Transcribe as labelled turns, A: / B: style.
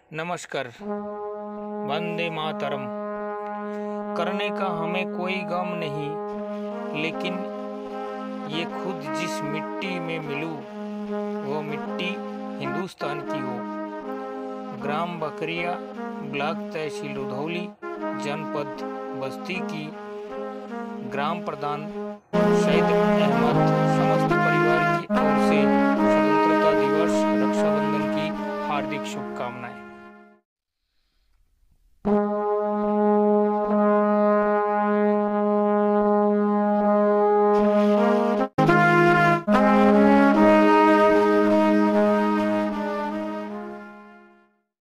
A: नमस्कार। वंदे मातरम। करने का हमें कोई गम नहीं, लेकिन ये खुद जिस मिट्टी में मिलूं वो मिट्टी हिंदुस्तान की हो। ग्राम बकरिया, ब्लॉक तहसील रुधौली, जनपद बस्ती की ग्राम प्रधान सईद अहमद समस्त परिवार की ओर से स्वतंत्रता दिवस रक्षाबंधन की हार्दिक शुभकामनाएं।